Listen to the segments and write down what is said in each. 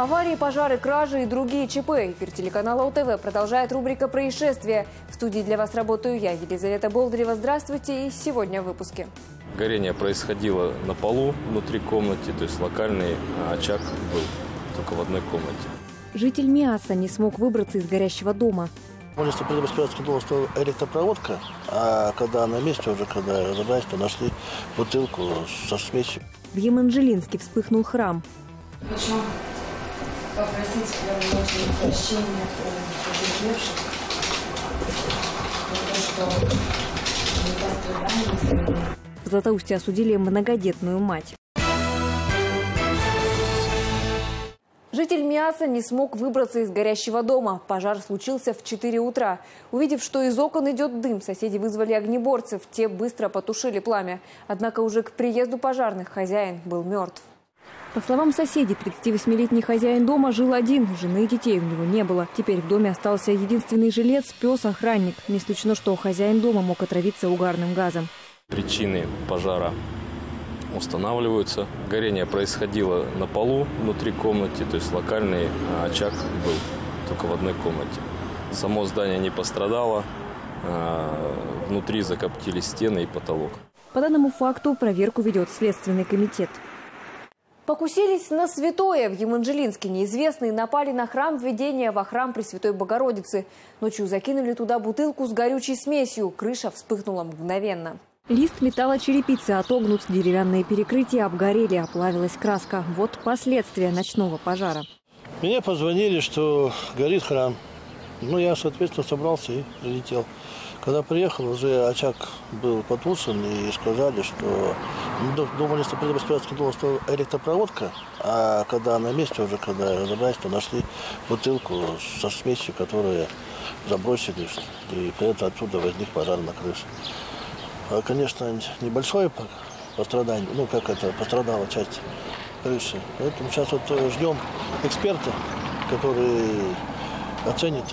Аварии, пожары, кражи и другие ЧП. Эфир телеканала ОТВ продолжает рубрика «Происшествия». В студии для вас работаю я, Елизавета Болдырева. Здравствуйте, и сегодня в выпуске. Горение происходило на полу внутри комнаты, то есть локальный очаг был только в одной комнате. Житель Миасса не смог выбраться из горящего дома. Если предвоспитательский дом, что электропроводка, а когда на месте уже, когда разобрались, то нашли бутылку со смесью. В Еманжелинске вспыхнул храм. Хочу попросить прощения у потерпевших за то, что не пострадали. В Златоусте осудили многодетную мать. Житель Миасса не смог выбраться из горящего дома. Пожар случился в 4 утра. Увидев, что из окон идет дым, соседи вызвали огнеборцев. Те быстро потушили пламя. Однако уже к приезду пожарных хозяин был мертв. По словам соседей, 38-летний хозяин дома жил один. Жены и детей у него не было. Теперь в доме остался единственный жилец, пес, охранник. Не исключено, что хозяин дома мог отравиться угарным газом. Причины пожара устанавливаются. Горение происходило на полу внутри комнаты, то есть локальный очаг был только в одной комнате. Само здание не пострадало, внутри закоптились стены и потолок. По данному факту проверку ведет Следственный комитет. Покусились на святое. В Еманжелинске неизвестные напали на храм введения во храм Пресвятой Богородицы. Ночью закинули туда бутылку с горючей смесью. Крыша вспыхнула мгновенно. Лист металлочерепицы отогнут, деревянные перекрытия обгорели, оплавилась краска. Вот последствия ночного пожара. Мне позвонили, что горит храм. Я, соответственно, собрался и прилетел. Когда приехал, уже очаг был потушен и сказали, что думали, что предвоспитательский дом, что электропроводка, а когда на месте уже, когда разобрались, то нашли бутылку со смесью, которую забросили, и при этом отсюда возник пожар на крыше. Конечно, небольшое пострадание, пострадала часть крыши. Поэтому сейчас ждем эксперта, который оценит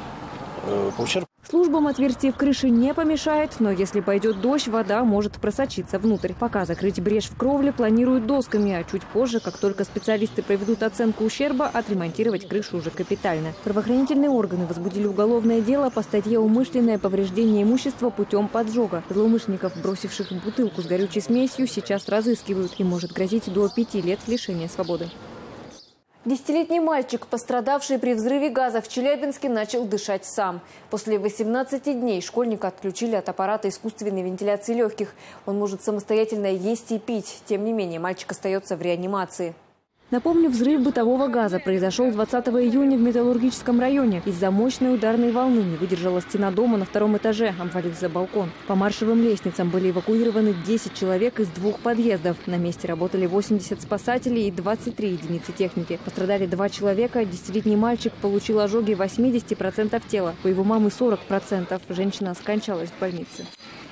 ущерб. Службам отверстие в крыше не помешает, но если пойдет дождь, вода может просочиться внутрь. Пока закрыть брешь в кровле планируют досками, а чуть позже, как только специалисты проведут оценку ущерба, отремонтировать крышу уже капитально. Правоохранительные органы возбудили уголовное дело по статье «Умышленное повреждение имущества путем поджога». Злоумышленников, бросивших бутылку с горючей смесью, сейчас разыскивают и может грозить до 5 лет лишения свободы. 10-летний мальчик, пострадавший при взрыве газа в Челябинске, начал дышать сам. После 18 дней школьника отключили от аппарата искусственной вентиляции легких. Он может самостоятельно есть и пить. Тем не менее, мальчик остается в реанимации. Напомню, взрыв бытового газа произошел 20 июня в Металлургическом районе. Из-за мощной ударной волны не выдержала стена дома на 2-м этаже, обвалился балкон. По маршевым лестницам были эвакуированы 10 человек из 2 подъездов. На месте работали 80 спасателей и 23 единицы техники. Пострадали 2 человека. 10-летний мальчик получил ожоги 80% тела. У его мамы 40%. Женщина скончалась в больнице.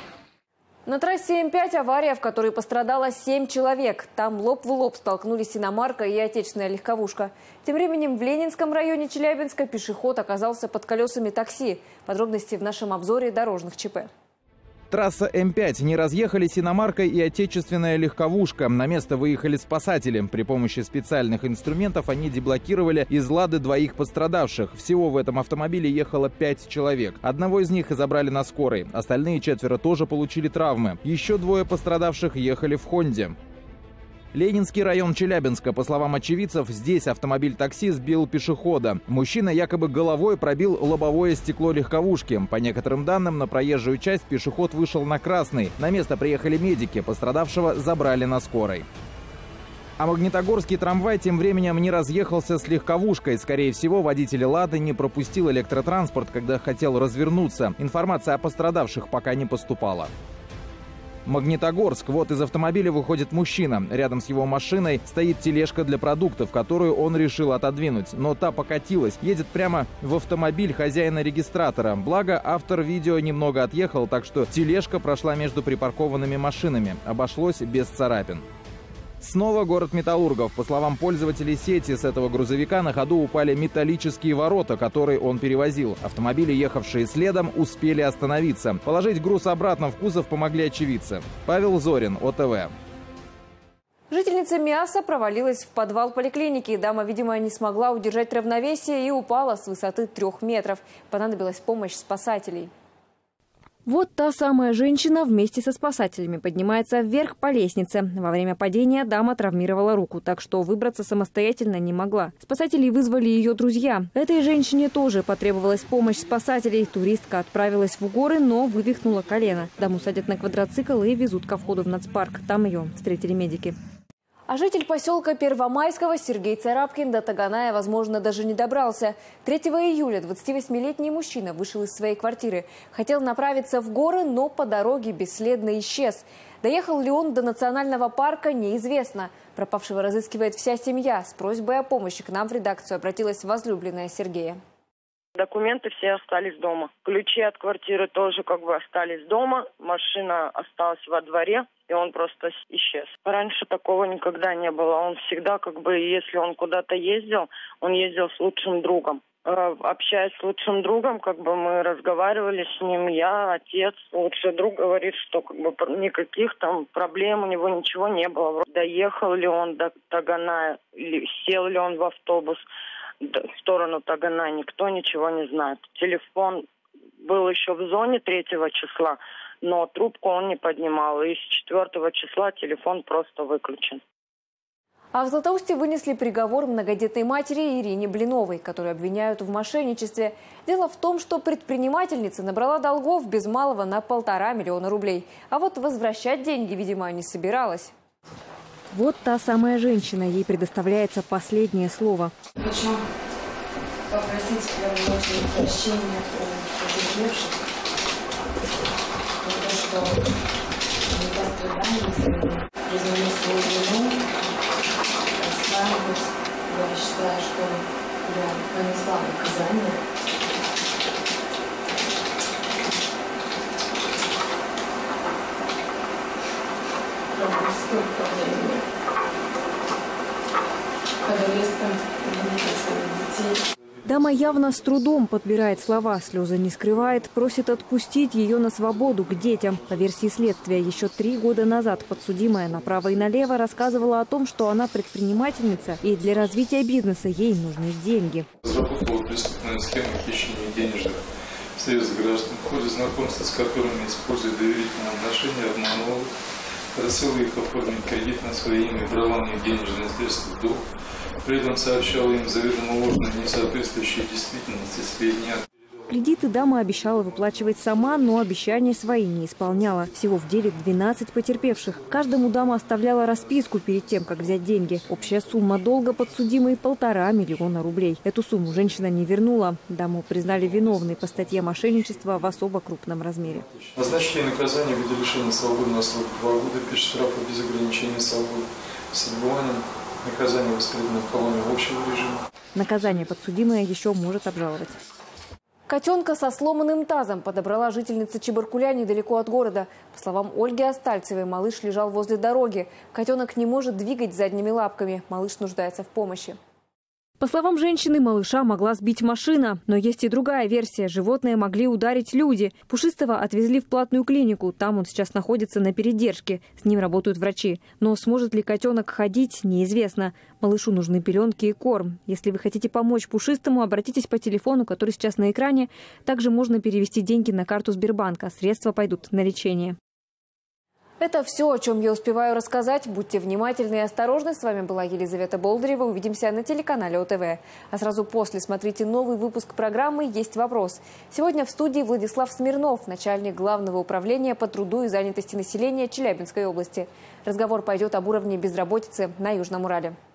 На трассе М5 авария, в которой пострадало 7 человек. Там лоб в лоб столкнулись иномарка и отечественная легковушка. Тем временем в Ленинском районе Челябинска пешеход оказался под колесами такси. Подробности в нашем обзоре дорожных ЧП. Трасса М5. Не разъехались иномарка и отечественная легковушка. На место выехали спасатели. При помощи специальных инструментов они деблокировали из «Лады» 2 пострадавших. Всего в этом автомобиле ехало 5 человек. Одного из них забрали на скорой. Остальные 4 тоже получили травмы. Еще 2 пострадавших ехали в «Хонде». Ленинский район Челябинска. По словам очевидцев, здесь автомобиль-такси сбил пешехода. Мужчина якобы головой пробил лобовое стекло легковушки. По некоторым данным, на проезжую часть пешеход вышел на красный. На место приехали медики. Пострадавшего забрали на скорой. А магнитогорский трамвай тем временем не разъехался с легковушкой. Скорее всего, водитель «Лады» не пропустил электротранспорт, когда хотел развернуться. Информация о пострадавших пока не поступала. Магнитогорск. Вот из автомобиля выходит мужчина. Рядом с его машиной стоит тележка для продуктов, которую он решил отодвинуть. Но та покатилась. Едет прямо в автомобиль хозяина регистратора. Благо, автор видео немного отъехал, так что тележка прошла между припаркованными машинами. Обошлось без царапин. Снова город металлургов. По словам пользователей сети, с этого грузовика на ходу упали металлические ворота, которые он перевозил. Автомобили, ехавшие следом, успели остановиться. Положить груз обратно в кузов помогли очевидцы. Павел Зорин, ОТВ. Жительница Миасса провалилась в подвал поликлиники. Дама, видимо, не смогла удержать равновесие и упала с высоты 3 метров. Понадобилась помощь спасателей. Вот та самая женщина вместе со спасателями поднимается вверх по лестнице. Во время падения дама травмировала руку, так что выбраться самостоятельно не могла. Спасатели вызвали ее друзья. Этой женщине тоже потребовалась помощь спасателей. Туристка отправилась в горы, но вывихнула колено. Даму садят на квадроцикл и везут ко входу в нацпарк. Там ее встретили медики. А житель поселка Первомайского Сергей Царапкин до Таганая, возможно, даже не добрался. 3 июля 28-летний мужчина вышел из своей квартиры. Хотел направиться в горы, но по дороге бесследно исчез. Доехал ли он до национального парка, неизвестно. Пропавшего разыскивает вся семья. С просьбой о помощи к нам в редакцию обратилась возлюбленная Сергея. Документы все остались дома. Ключи от квартиры тоже остались дома. Машина осталась во дворе, и он просто исчез. Раньше такого никогда не было. Он всегда, если он куда-то ездил, он ездил с лучшим другом. Общаясь с лучшим другом, мы разговаривали с ним, я, отец. Лучший друг говорит, что никаких там проблем у него ничего не было. Доехал ли он до Таганая, сел ли он в автобус в сторону Тагана, никто ничего не знает. Телефон был еще в зоне 3 числа, но трубку он не поднимал. И с 4 числа телефон просто выключен. А в Златоусте вынесли приговор многодетной матери Ирине Блиновой, которую обвиняют в мошенничестве. Дело в том, что предпринимательница набрала долгов без малого на 1,5 миллиона рублей. А вот возвращать деньги, видимо, не собиралась. Вот та самая женщина. Ей предоставляется последнее слово. Хочу попросить в первую очередь прощения у потерпевших за то, что не пострадали, признали свою вину, раскаиваюсь. Я считаю, что я понесла наказание. Столько времени. Дама явно с трудом подбирает слова, слезы не скрывает, просит отпустить ее на свободу к детям. По версии следствия, еще 3 года назад подсудимая направо и налево рассказывала о том, что она предпринимательница и для развития бизнеса ей нужны деньги. Разработала преступную схему хищения денежных средств граждан, в ходе знакомства с которыми, используя доверительные отношения, обманывала, просила их оформить кредит на свое имя, брала у них денежные средства в долг. При этом сообщала им заведомо ложные, несоответствующие действительности сведения. Кредиты дама обещала выплачивать сама, но обещания свои не исполняла. Всего в деле 12 потерпевших. Каждому дама оставляла расписку перед тем, как взять деньги. Общая сумма долга подсудимой – 1,5 миллиона рублей. Эту сумму женщина не вернула. Даму признали виновной по статье мошенничества в особо крупном размере. Назначили наказание в виде лишения свободы на срок 2 года без штрафа, без ограничения свободы, с отбыванием наказания воспитания в колонии общего режима. Наказание подсудимая еще может обжаловать. Котенка со сломанным тазом подобрала жительница Чебаркуля недалеко от города. По словам Ольги Остальцевой, малыш лежал возле дороги. Котенок не может двигать задними лапками. Малыш нуждается в помощи. По словам женщины, малыша могла сбить машина. Но есть и другая версия. Животное могли ударить люди. Пушистого отвезли в платную клинику. Там он сейчас находится на передержке. С ним работают врачи. Но сможет ли котенок ходить, неизвестно. Малышу нужны пеленки и корм. Если вы хотите помочь пушистому, обратитесь по телефону, который сейчас на экране. Также можно перевести деньги на карту Сбербанка. Средства пойдут на лечение. Это все, о чем я успеваю рассказать. Будьте внимательны и осторожны. С вами была Елизавета Болдырева. Увидимся на телеканале ОТВ. А сразу после смотрите новый выпуск программы «Есть вопрос». Сегодня в студии Владислав Смирнов, начальник Главного управления по труду и занятости населения Челябинской области. Разговор пойдет об уровне безработицы на Южном Урале.